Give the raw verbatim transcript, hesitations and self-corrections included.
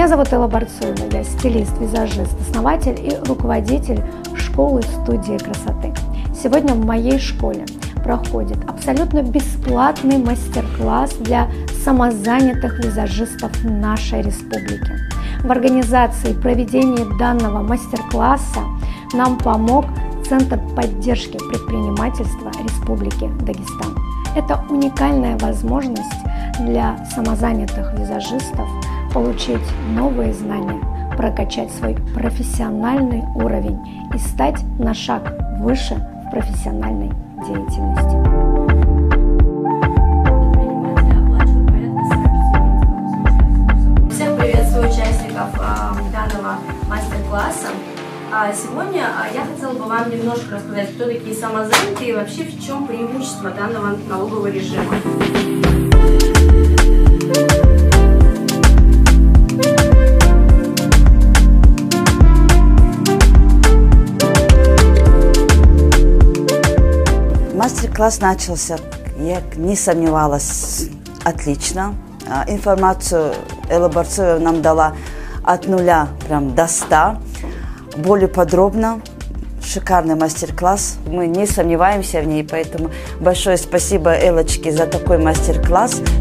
Меня зовут Элла Борцуева, я стилист, визажист, основатель и руководитель школы-студии красоты. Сегодня в моей школе проходит абсолютно бесплатный мастер-класс для самозанятых визажистов нашей республики. В организации и проведении данного мастер-класса нам помог Центр поддержки предпринимательства Республики Дагестан. Это уникальная возможность для самозанятых визажистов получить новые знания, прокачать свой профессиональный уровень и стать на шаг выше в профессиональной деятельности. Всех приветствую участников а, данного мастер-класса. А сегодня а, я хотела бы вам немножко рассказать, кто такие самозанятые и вообще в чем преимущество данного налогового режима. Мастер-класс начался, я не сомневалась, отлично. Информацию Элла Борцуева нам дала от нуля прям до ста. Более подробно. Шикарный мастер-класс. Мы не сомневаемся в ней, поэтому большое спасибо Эллочке за такой мастер-класс.